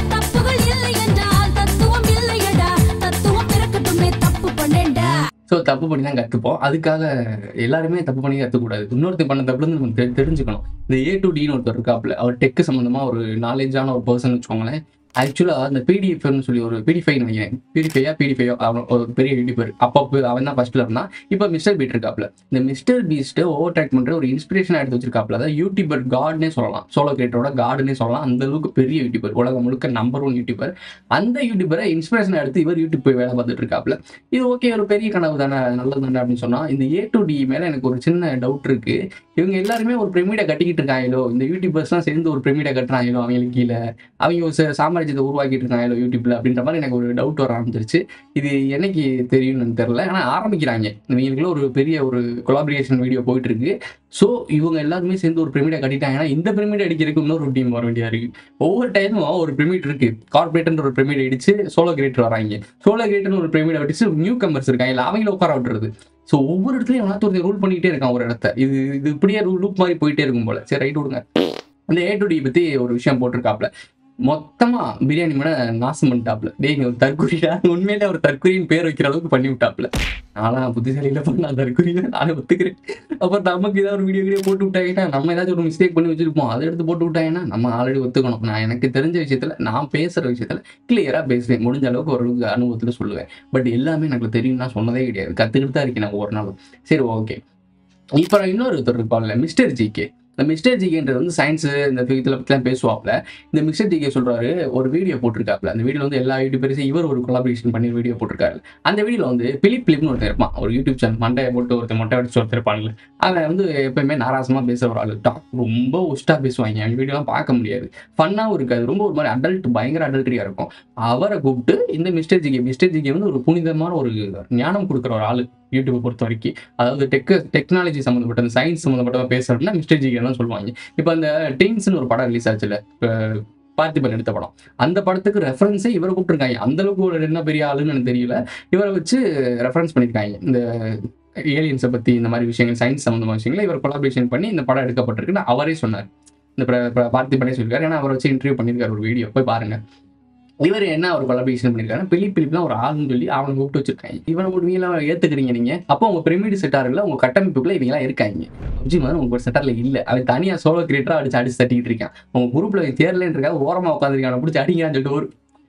ஸோ தப்பு பண்ணி தான் கற்றுப்போம். அதுக்காக எல்லாருமே தப்பு பண்ணி கற்றுக்கூடாது. இன்னொருத்தர் பண்ண தப்புலேருந்து நம்ம தெ தெரிஞ்சுக்கணும். இந்த ஏ டு டின்னு ஒருத்தர் இருக்காப்புல, அவர் டெக்கு சம்மந்தமாக ஒரு நாலேஜான ஒரு பர்சன் வச்சுக்கோங்களேன். ஆக்சுவலாக அந்த பிடிஎஃப்னு சொல்லி ஒரு பிடிஃபை நினைக்கிறேன், பிடிஃபையா பிடிஃபையோ அவன் ஒரு பெரிய யூடியூபர். அப்போ அவன் தான் ஃபர்ஸ்ட்ல இருந்தான். இப்போ மிஸ்டர் பீட் இருக்காப்ல. இந்த மிஸ்டர் பீஸ்ட்டை ஓவர் ட்ராக் பண்ணுற ஒரு இன்ஸ்பிரேஷனாக எடுத்து வச்சிருக்காப்ல. அதாவது யூடியூபர் காட்னே சொல்லலாம், சோலோ கிரியேட்டரோட காடுன்னே சொல்லலாம். அந்த அளவுக்கு பெரிய யூடியூபர், உலகம் முழுக்க நம்பர் ஒன் யூடியூபர். அந்த யூடியூபரை இன்ஸ்பிரேஷனாக எடுத்து இவர் யூடியூப் போய் வேலை பார்த்துட்டு இருக்காப்ல. இது ஓகே, ஒரு பெரிய கனவு தானே, நல்லது தானே அப்படின்னு சொன்னால், இந்த ஏ டு டி மேலே எனக்கு ஒரு சின்ன டவுட் இருக்கு. இவங்க எல்லாருமே ஒரு பிரமிடை கட்டிக்கிட்டு இருக்காங்களோ, இந்த யூடியூபர்ஸ்லாம் சேர்ந்து ஒரு பிரமிடை கட்டுறாங்களோ, அவங்களுக்கு கீழே அவங்க ஒரு சாம்ராஜ்யத்தை உருவாக்கிட்டு இருக்காங்களோ யூடியூப்ல அப்படின்ற மாதிரி எனக்கு ஒரு டவுட் வர ஆரம்பிச்சிருச்சு. இது என்னைக்கு தெரியும்னு தெரியல, ஆனால் ஆரம்பிக்கிறாங்க. இவங்களுக்குள்ள ஒரு பெரிய ஒரு கொலாபரேஷன் வீடியோ போயிட்டு இருக்கு. ஸோ இவங்க எல்லாருமே சேர்ந்து ஒரு பிரமிடை கட்டிட்டாங்கன்னா இந்த பிரமிடை அடிக்கிறதுக்கு இன்னொரு டீம் வர வேண்டியா இருக்கு. ஒவ்வொரு டைமும் ஒரு பிரமிட் இருக்கு, கார்பரேட்ன்ற ஒரு பிரமிடை அடிச்சு சோலோ கிரியேட்டர் வராங்க, சோலோ கிரியேட்டர்னு ஒரு பிரமிடை அடிச்சு நியூ கமர்ஸ் இருக்காங்க, இல்லை அவங்கள உட்கார விட்டுறது. ஸோ ஒவ்வொரு இடத்துலையும் எவனாச்சும் ஒருத்தர் ரூல் பண்ணிக்கிட்டே இருக்கான் ஒரு இடத்த. இது இது இப்படியே ரூல் லூப் மாதிரி போயிட்டே இருக்கும் போல. சரி ரைட் விடுங்க. இந்த ஏ டு டி பற்றி ஒரு விஷயம் போட்டிருக்காப்ல, மொத்தமா பிரியாணி மேல நாசம் பண்ணிட்டாப்ல. டே ஒரு தற்கொலையா, உண்மையிலே ஒரு தற்கொலைன்னு பேர் வைக்கிற அளவுக்கு பண்ணி விட்டாப்ல. நானும் புத்திசாலியில பண்ண தற்கொலை நானே ஒத்துக்கிறேன். அப்புறம் நமக்கு ஏதாவது ஒரு வீடியோ வீடியோ போட்டு விட்டாங்கன்னா, நம்ம ஏதாச்சும் ஒரு மிஸ்டேக் பண்ணி வச்சிருப்போம், அதை எடுத்து போட்டு விட்டாங்கன்னா நம்ம ஆல்ரெடி ஒத்துக்கணும். நான் எனக்கு தெரிஞ்ச விஷயத்துல, நான் பேசுற விஷயத்துல கிளியரா பேசுவேன், முடிஞ்ச அளவுக்கு ஓரளவுக்கு அனுபவத்துல சொல்லுவேன். பட் எல்லாமே எனக்கு தெரியும் நான் சொன்னதே கிடையாது, கத்துக்கிட்டு தான் இருக்கேன் நான் ஒரு நாளும். சரி ஓகே. இப்போ இன்னொரு ஒருத்தர் இருப்பாங்கல்ல, மிஸ்டர் ஜிகே. இந்த மிஸ்டர் ஜிகேன்றது வந்து சயின்ஸு இந்த இதில் பற்றிலாம் பேசுவாப்ல. இந்த மிஸ்டர் ஜிகே சொல்கிறாரு, ஒரு வீடியோ போட்டிருக்காப்ல. அந்த வீடியோ வந்து எல்லா யூடியூபர்ஸும் இவர் ஒரு கொலாபரேஷன் பண்ணி வீடியோ போட்டிருக்காரு. அந்த வீடியோவில் வந்து பிலிப் பிலிப்னு ஒருத்தர் இருப்பான், ஒரு யூடியூப் சேனல் மண்டையை போட்டு ஒருத்தர் மொட்டை அடிச்சு ஒருத்தர் இருப்பாங்க. அவன் வந்து எப்பயுமே நாராசமாக பேசுகிற ஒரு ஆள், டாக் ரொம்ப ஒஸ்ட்டாக பேசுவாங்க. அவங்க வீடியோலாம் பார்க்க முடியாது, ஃபன்னாகவும் இருக்காது, ரொம்ப ஒரு மாதிரி அடல்ட், பயங்கர அடல்ட்ரியாக இருக்கும். அவரை கூப்பிட்டு இந்த மிஸ்டர் ஜிகே மிஸ்டர் ஜிகே வந்து ஒரு புனிதமான ஒரு ஞானம் கொடுக்குற ஒரு ஆள் யூடியூப்பை பொறுத்த வரைக்கும். அதாவது டெக் டெக்னாலஜி சம்மந்தப்பட்ட சயின்ஸ் சம்மந்தப்பட்ட பேசுறதுனா மிஸ்டர் ஜிகே தான் சொல்லுவாங்க. இப்போ அந்த டீன்ஸ்னு ஒரு படம் ரிலீஸ் ஆச்சுல, பார்த்திபன் எடுத்த படம், அந்த படத்துக்கு ரெஃபரன்ஸே இவரை கூப்பிட்டுருக்காங்க. அந்த அளவுக்கு ஒரு என்ன பெரிய ஆளுன்னு எனக்கு தெரியல, இவரை வச்சு ரெஃபரன்ஸ் பண்ணியிருக்காங்க. இந்த ஏலியன்ஸை பற்றி இந்த மாதிரி விஷயங்கள், சயின்ஸ் சம்மந்தமான விஷயங்களை இவர் கொலாபரேஷன் பண்ணி இந்த படம் எடுக்கப்பட்டிருக்குன்னு அவரே சொன்னார். இந்த பார்த்திபனே சொல்லியிருக்காரு, ஏன்னா அவரை வச்சு இன்டர்வியூ பண்ணியிருக்காரு, ஒரு வீடியோ போய் பாருங்க. இவர் என்ன ஒரு கொலாபரேஷன் பண்ணியிருக்காரு, பிலிப் பிலிப்லாம் ஒரு ஆள்னு சொல்லி அவனை கூப்பிட்டு வச்சிருக்காங்க. இவனை நீங்களாம் ஏற்றுக்கிறீங்க நீங்கள், அப்போ உங்கள் பிரமிடு செட்டாரில் உங்கள் கட்டமைப்புக்குள்ள இவங்களாம் இருக்காங்க. பப்ஜி மாதிரி உங்கள் செட்டாரில் இல்லை, அவன் தனியாக சோலோ கிரியேட்டராக அடிச்சு அடிச்சு தட்டிக்கிட்டு இருக்கான். உங்கள் குரூப்பில் தேர்லேன்னு இருக்கா, ஓரமாக உட்காந்துருக்கான பிடிச்சி அடிங்கிறான்னு சொல்லிட்டு ஒரு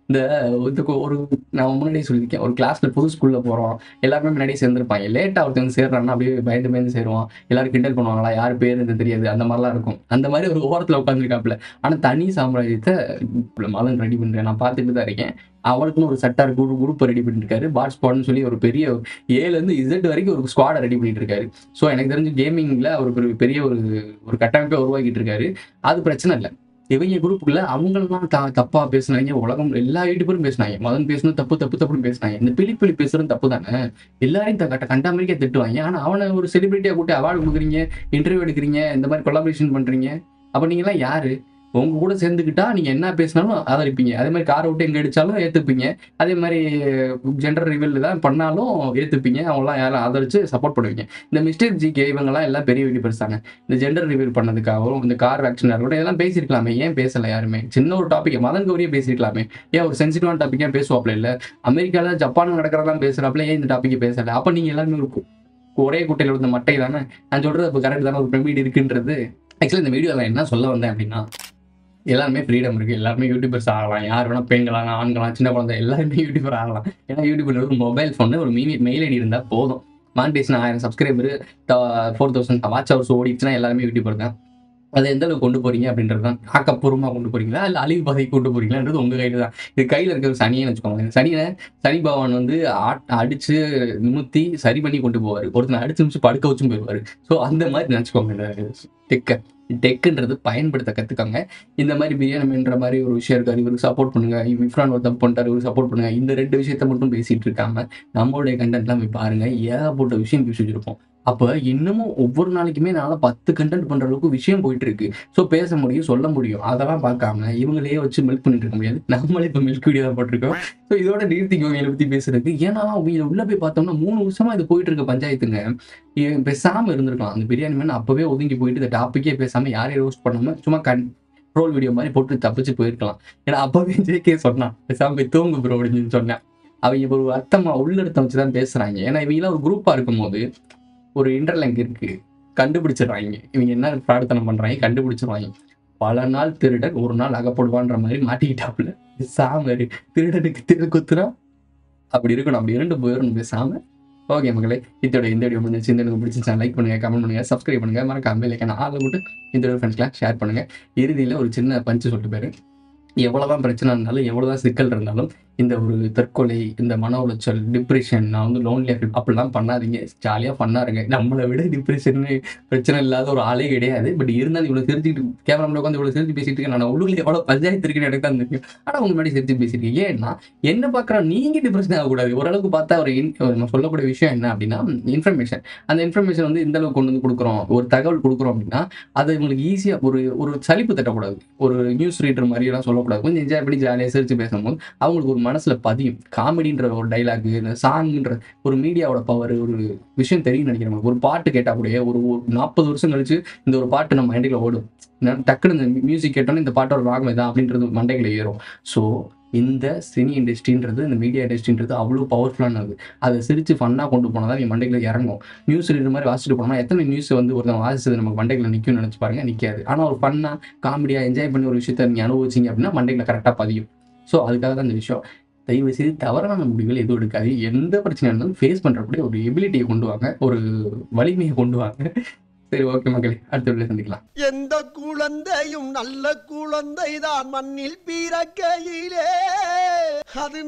இந்த ஒரு நான் முன்னாடியே சொல்லியிருக்கேன், ஒரு கிளாஸ்ல புது ஸ்கூல்ல போறோம், எல்லாருமே முன்னாடியே சேர்ந்துருப்பாங்க. லேட்டா ஒருத்தர் வந்து சேர்றான்னா அப்படியே பயந்து பயந்து சேருவான். எல்லாரும் கிண்டல் பண்ணுவாங்களா, யார் பேர் இது தெரியாது, அந்த மாதிரிலாம் இருக்கும். அந்த மாதிரி ஒரு ஓரத்துல உட்காந்துருக்காப்புல. ஆனா தனி சாம்ராஜ்யத்தை மதன் ரெடி பண்றேன், நான் பார்த்துட்டு தான் இருக்கேன். அவளுக்குன்னு ஒரு சட்டார் குரூப் குரூப் ரெடி பண்ணிட்டு இருக்காரு. பாட் ஸ்குவாட்னு சொல்லி ஒரு பெரிய ஏல இருந்து இசட் வரைக்கும் ஒரு ஸ்குவாடை ரெடி பண்ணிட்டு இருக்காரு. ஸோ எனக்கு தெரிஞ்சு கேமிங்ல அவர் பெரிய ஒரு ஒரு கட்டமைப்பை உருவாக்கிட்டு இருக்காரு. அது பிரச்சனை இல்லை. இவங்க குரூப்புக்குள்ள அவங்களெல்லாம் த தப்பா பேசுனாங்க. உலகம் எல்லா யூடியூபரும் பேசினாங்க. மதன் பேசணும் தப்பு தப்பு தப்புன்னு பேசினாங்க. இந்த பிலி பிலி பேசுறது தப்பு தானே, எல்லாரையும் கட்ட கண்டாமரிக்கே திட்டுவாங்க. ஆனா அவனை ஒரு செலிபிரிட்டியா கூட்டி அவார்டு கொடுக்குறீங்க, இன்டர்வியூ எடுக்கிறீங்க, இந்த மாதிரி கொலாபரேஷன் பண்றீங்க. அப்ப நீங்க எல்லாம் யாரு? உங்க கூட சேர்ந்துக்கிட்டா நீங்க என்ன பேசினாலும் ஆதரிப்பீங்க. அதே மாதிரி காரை விட்டு எங்க அடிச்சாலும் ஏத்துப்பீங்க. அதே மாதிரி ஜெண்டர் ரிவீல் தான் பண்ணாலும் ஏத்துப்பீங்க. அவங்களாம் யாரும் ஆதரிச்சு சப்போர்ட் பண்ணுவீங்க. இந்த மிஸ்டர் ஜிகே இவங்கெல்லாம் எல்லாம் பெரிய யூடியூபர்ஸ் தாங்க. இந்த ஜெண்டர் ரிவீல் பண்ணதுக்காகவும் இந்த கார் வேக்சினா இருக்கட்டும் இதெல்லாம் பேசியிருக்கலாமே, ஏன் பேசல யாருமே? சின்ன ஒரு டாபிக் மதன் கௌரியே பேசியிருக்கலாமே, ஏன் ஒரு சென்சிட்டிவான டாபிக் ஏன் பேசுவாப்ல? இல்ல அமெரிக்கால ஜப்பான் நடக்கிறதெல்லாம் பேசுறாப்ல, ஏன் இந்த டாபிக் பேசல? அப்ப நீங்க எல்லாருமே இருக்கும் ஒரே குட்டையில இருந்த மட்டை தானே. நான் சொல்றது இப்போ கரெக்ட் தானே, ஒரு பிரமிட் இருக்குன்றது. ஆக்சுவலி இந்த வீடியோவில் என்ன சொல்ல வந்தேன் அப்படின்னா, எல்லாருமே ஃப்ரீடம் இருக்குது, எல்லாருமே யூடியூபர்ஸ் ஆகலாம். யார் வேணால் பெண்களாம் ஆண்களாம் சின்ன குழந்தை எல்லாருமே யூடியூபர் ஆகலாம். ஏன்னா யூடியூப்ல ஒரு மொபைல் ஃபோனு ஒரு மீ மெயில் ஐடி இருந்தால் போதும். மானிட்டேஷன் ஆயிரம் subscriber four thousand watch hours ஓடிச்சுன்னா எல்லாருமே யூடியூபர் தான். அதை எந்த அளவுக்கு கொண்டு போறீங்க அப்படின்றது தான். ஆக்கப்பூர்வமாக கொண்டு போறீங்களா இல்லை அழிவு பாதைக்கு கொண்டு போறீங்களான்றது உங்கள் கையில் தான். இது கையில் இருக்கிற சனியன்னு வச்சுக்கோங்க. சனியை சனி பகவான் வந்து அடிச்சு நிமித்தி சரி பண்ணி கொண்டு போவார். ஒருத்தனை அடிச்சு நிமிச்சு படுக்க வச்சும் போயிடுவார். ஸோ அந்த மாதிரி நினச்சிக்கோங்க. இந்த டெக்கை டெக்குன்றது பயன்படுத்த கற்றுக்காங்க. இந்த மாதிரி பிரியாணின்ற மாதிரி ஒரு விஷயம் இருக்காரு, இவருக்கு சப்போர்ட் பண்ணுங்க. இஃப்ரான் ஒரு தப்பு பண்ணிட்டாரு, இவருக்கு சப்போர்ட் பண்ணுங்க. இந்த ரெண்டு விஷயத்த மட்டும் பேசிட்டு இருக்காம நம்மளுடைய கண்டென்ட்லாம் போய் பாருங்க. ஏகப்பட்ட விஷயம் பேசி வச்சிருப்போம். அப்போ இன்னமும் ஒவ்வொரு நாளைக்குமே நாள பத்து கண்டென்ட் பண்ற அளவுக்கு விஷயம் போயிட்டு இருக்கு. ஸோ பேச முடியும், சொல்ல முடியும். அதெல்லாம் பார்க்காம இவங்களே வச்சு மில்க் பண்ணிட்டு இருக்க முடியாது. நம்மளே இப்போ மில்க் வீடியோ தான் போட்டிருக்கோம். ஸோ இதோட நிறுத்திக்குவோம் இதை பத்தி பேசுறதுக்கு. ஏன்னா அவங்க உள்ள போய் பார்த்தோம்னா மூணு வருஷமா இது போயிட்டு இருக்க பஞ்சாயத்துங்க. பேசாம இருந்திருக்கலாம். அந்த பிரியாணி மேன் அப்பவே ஒதுங்கி போயிட்டு இந்த டாப்பிக்கே பேசாம யாரையும் ரோஸ்ட் பண்ணாம சும்மா கண் ரோல் வீடியோ மாதிரி போட்டு தப்பிச்சு போயிருக்கலாம். ஏன்னா அப்பவே ஜேகே சொன்னான் பேசாம போய் தூங்கு ப்ரோ அப்படின்னு சொன்னேன். அவங்க ஒரு அர்த்தமா உள்ளர்த்தம் வச்சுதான் பேசுறாங்க. ஏன்னா இவங்கெல்லாம் ஒரு குரூப்பா இருக்கும் போது ஒரு இன்டர்லிங்க் இருக்கு, கண்டுபிடிச்சிடுறாங்க. இவங்க என்ன பிரார்த்தனை பண்றாங்க கண்டுபிடிச்சிருவாங்க. பல நாள் திருடன் ஒரு நாள் அகப்படுவான்ற மாதிரி மாட்டிக்கிட்டாப்புல. சாமரு திருடனுக்கு திரு குத்துறா அப்படி இருக்கணும். அப்படி இரண்டு போயிடணும் பேசாம. ஓகே மக்களே, இதோட இந்த வீடியோ முடிஞ்சிச்சு. இந்த வீடியோ பிடிச்சிருந்தா லைக் பண்ணுங்க, கமெண்ட் பண்ணுங்க, சப்ஸ்கிரைப் பண்ணுங்க, மறக்காம லைக்கான ஆளை விட்டு இந்த வீடியோ ஃப்ரெண்ட்ஸ்லாம் ஷேர் பண்ணுங்க. இறுதியில் ஒரு சின்ன பஞ்சு சொல்லிட்டு போயிரு. எவ்வளோதான் பிரச்சனை இருந்தாலும் எவ்வளோதான் சிக்கல் இருந்தாலும் இந்த ஒரு தற்கொலை, இந்த மன உளைச்சல், டிப்ரெஷன், நான் வந்து லோன்லியாக ஃபீல் அப்படிலாம் பண்ணாதீங்க. ஜாலியாக பண்ணாருங்க. நம்மளை விட டிப்ரெஷன் பிரச்சனை இல்லாத ஒரு ஆளே கிடையாது. பட் இருந்தாலும் இவ்வளோ சிரிச்சுட்டு கேமரா உட்காந்து இவ்வளோ சிரிச்சு பேசிட்டு இருக்கேன். நான் உள்ளூரில் எவ்வளோ பஞ்சாயத்து இருக்குன்னு எனக்கு தான் தெரியும். ஆனால் உங்க முன்னாடி சிரிச்சு பேசியிருக்கேன். ஏன்னா என்ன பார்க்குறோம், நீங்கள் டிப்ரெஷன் ஆகக்கூடாது. ஓரளவுக்கு பார்த்தா ஒரு நம்ம சொல்லக்கூடிய விஷயம் என்ன அப்படின்னா இன்ஃபர்மேஷன். அந்த இன்ஃபர்மேஷன் வந்து இந்த அளவுக்கு கொண்டு வந்து கொடுக்குறோம், ஒரு தகவல் கொடுக்குறோம் அப்படின்னா அது உங்களுக்கு ஈஸியாக ஒரு ஒரு சலிப்பு தட்டக்கூடாது. ஒரு நியூஸ் ரீடர் மாதிரியெல்லாம் சொல்லக்கூடாது. கொஞ்சம் என்ஜாய் பண்ணி ஜாலியாக சிரிச்சு பேசும்போது அவங்களுக்கு ஒரு மனசுல பதியும். காமெடின்ற ஒரு டைலாக், இந்த சாங்ன்ற ஒரு மீடியாவோட பவர், ஒரு விஷயம் தெரியும் நினைக்கிறேன். ஒரு பாட்டு கேட்டா கூட ஒரு நாற்பது வருஷம் கழிச்சு இந்த ஒரு பாட்டு நம்ம மண்டையில ஓடும். டக்குனு இந்த மியூசிக் கேட்டோன்னு இந்த பாட்டோட ராகம் தான் அப்படின்றது மண்டைகளை ஏறும். ஸோ இந்த சினி இண்டஸ்ட்ரின்றது, இந்த மீடியா இண்டஸ்ட்ரின்றது அவ்வளோ பவர்ஃபுல்லானது. அதை சிரிச்சு ஃபன்னாக கொண்டு போனால் தான் என் மண்டைகளை இறங்கும். நியூஸ் ரீடர் மாதிரி வாசிச்சுட்டு போனோம்னா எத்தனை நியூஸ் வந்து ஒருத்தவங்க வாசிச்சது நமக்கு மண்டைகளை நிற்கும்னு நினச்சி பாருங்க, நிற்காது. ஆனால் ஒரு ஃபன்னாக காமெடியாக என்ஜாய் பண்ணி ஒரு விஷயத்தை நீங்கள் அனுபவிச்சிங்க அப்படின்னா மண்டைகளை கரெக்டாக பதியும். ஸோ அதுக்காக தான் இந்த விஷயம். தயவு செய்து தவறான முடிவுகள் எதுவும் எடுக்காது. எந்த பிரச்சனையாக இருந்தாலும் ஃபேஸ் பண்ணுறக்கூடிய ஒரு எபிலிட்டியை கொண்டு வாங்க, ஒரு வலிமையை கொண்டு வாங்க. சரி, ஓகே மக்களே, அடுத்த வீடியோல சந்திக்கலாம். எந்த குழந்தையும் நல்ல குழந்தை தான் மண்ணில் பிறக்கையிலே, அது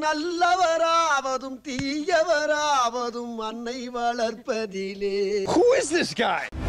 நல்லவராவதும் தீயவராவதும் அன்னை வளர்ப்பதிலே. Who is this guy?